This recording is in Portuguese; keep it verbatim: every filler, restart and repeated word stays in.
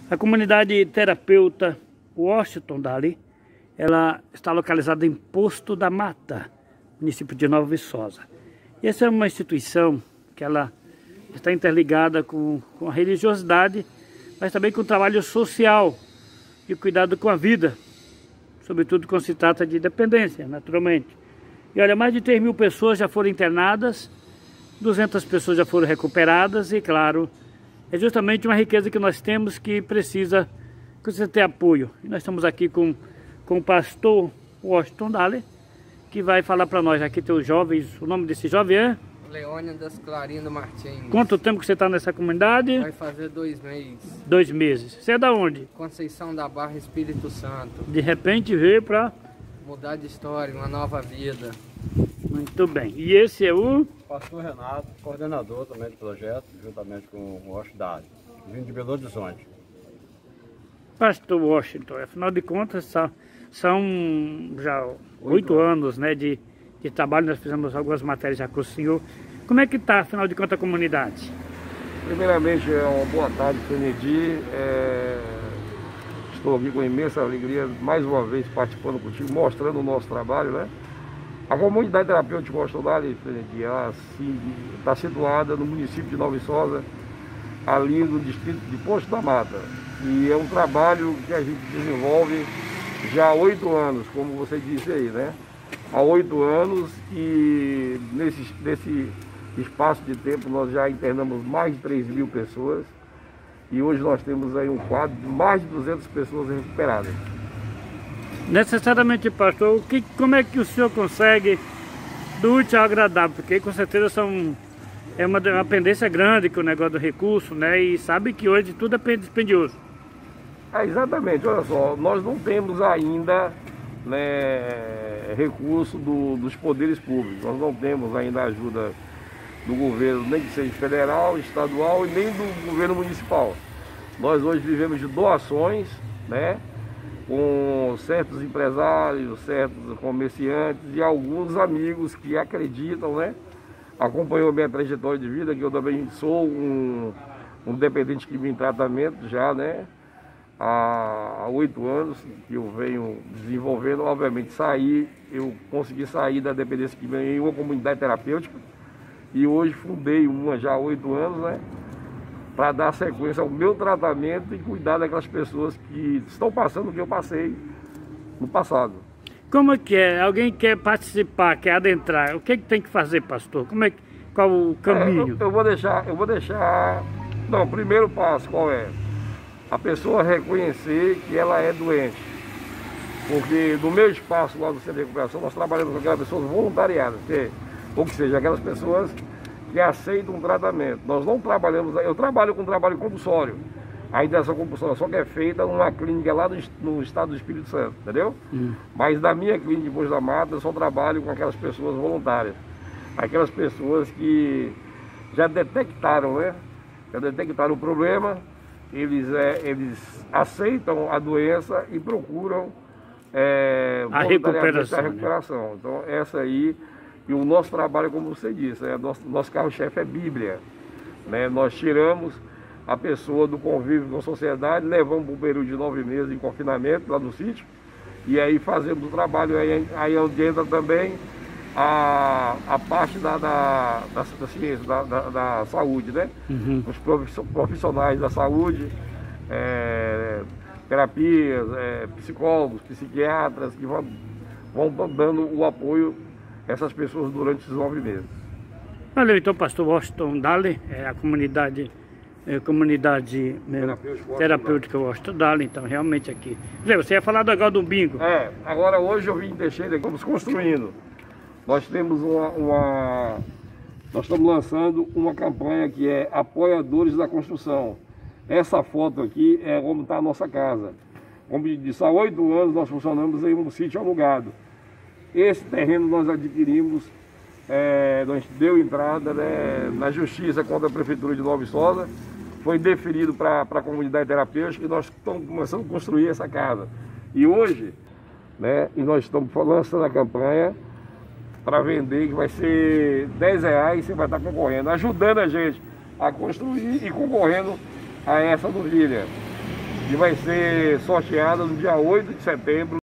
A comunidade terapeuta Washington Dali, ela está localizada em Posto da Mata, município de Nova Viçosa. E essa é uma instituição que ela está interligada com, com a religiosidade, mas também com o trabalho social e cuidado com a vida, sobretudo quando se trata de dependência, naturalmente. E olha, mais de três mil pessoas já foram internadas, duzentas pessoas já foram recuperadas e, claro, é justamente uma riqueza que nós temos que precisa, precisa ter apoio. E nós estamos aqui com, com o pastor Washington Dali, que vai falar para nós. Aqui tem os jovens, o nome desse jovem é? Leônidas Clarindo Martins. Quanto tempo que você está nessa comunidade? Vai fazer dois meses. Dois meses. Você é da onde? Conceição da Barra, Espírito Santo. De repente veio para... mudar de história, uma nova vida. Muito bem. E esse é o... Pastor Renato, coordenador também do projeto, juntamente com o Washington Dali, vindo de Belo Horizonte. Pastor Washington, afinal de contas, são, são já oito anos, né, de, de trabalho. Nós fizemos algumas matérias já com o senhor. Como é que está, afinal de contas, a comunidade? Primeiramente, é uma boa tarde, Kennedy. É... Estou aqui com imensa alegria, mais uma vez participando contigo, mostrando o nosso trabalho, né? A comunidade terapêutica Washington Dali, ela está situada no município de Nova Viçosa, ali no distrito de Posto da Mata. E é um trabalho que a gente desenvolve já há oito anos, como você disse aí, né? Há oito anos, e nesse, nesse espaço de tempo nós já internamos mais de três mil pessoas. E hoje nós temos aí um quadro de mais de duzentas pessoas recuperadas. Necessariamente, pastor, o que, como é que o senhor consegue do útil ao agradável? Porque com certeza são, é uma, uma pendência grande com o negócio do recurso, né? E sabe que hoje tudo é dispendioso. É, exatamente, olha só, nós não temos ainda, né, recurso do, dos poderes públicos, nós não temos ainda ajuda do governo, nem que seja federal, estadual e nem do governo municipal. Nós hoje vivemos de doações, né, com certos empresários, certos comerciantes e alguns amigos que acreditam, né, acompanhou a minha trajetória de vida, que eu também sou um, um dependente químico em tratamento já, né, há oito anos que eu venho desenvolvendo. Obviamente saí, eu consegui sair da dependência química em uma comunidade terapêutica. E hoje fundei uma já há oito anos, né, para dar sequência ao meu tratamento e cuidar daquelas pessoas que estão passando o que eu passei no passado. Como é que é? Alguém quer participar, quer adentrar, o que, é que tem que fazer, pastor? Como é, qual o caminho? É, eu, eu vou deixar, eu vou deixar... Não, o primeiro passo qual é? A pessoa reconhecer que ela é doente. Porque no meu espaço lá do Centro de Recuperação, nós trabalhamos com aquelas pessoas voluntariadas, que ou seja, aquelas pessoas que aceitam um tratamento. Nós não trabalhamos, eu trabalho com trabalho compulsório. Ainda essa compulsória só que é feita numa clínica lá no, no estado do Espírito Santo, entendeu? Hum. Mas na minha clínica em Posto da Mata eu só trabalho com aquelas pessoas voluntárias. Aquelas pessoas que já detectaram, né? Já detectaram o problema, eles, é, eles aceitam a doença e procuram é, a recuperação. A recuperação. Né? Então essa aí... E o nosso trabalho, como você disse, é, nosso, nosso carro-chefe é Bíblia. Né? Nós tiramos a pessoa do convívio com a sociedade, levamos para um período de nove meses em confinamento lá no sítio, e aí fazemos o trabalho, aí, aí onde entra também a, a parte da, da, da, da ciência, da, da, da saúde, né? Uhum. Os profissionais da saúde, é, terapias, é, psicólogos, psiquiatras, que vão, vão dando o apoio essas pessoas durante esses nove meses. Valeu, então, pastor Washington Dali, é a comunidade, é, comunidade é, terapêutica Washington Dali, então, realmente aqui. Zé, você ia falar agora do bingo. É, agora hoje eu vim deixando, estamos construindo. Nós temos uma, uma... Nós estamos lançando uma campanha que é Apoiadores da Construção. Essa foto aqui é como está a nossa casa. Como eu disse, há oito anos nós funcionamos em um sítio alugado. Esse terreno nós adquirimos, é, nós deu entrada, né, na justiça contra a Prefeitura de Nova Viçosa, foi deferido para a comunidade terapêutica e nós estamos começando a construir essa casa. E hoje, né, e nós estamos lançando a campanha para vender, que vai ser dez reais, você vai estar concorrendo, ajudando a gente a construir e concorrendo a essa novilha. e vai ser sorteada no dia oito de setembro.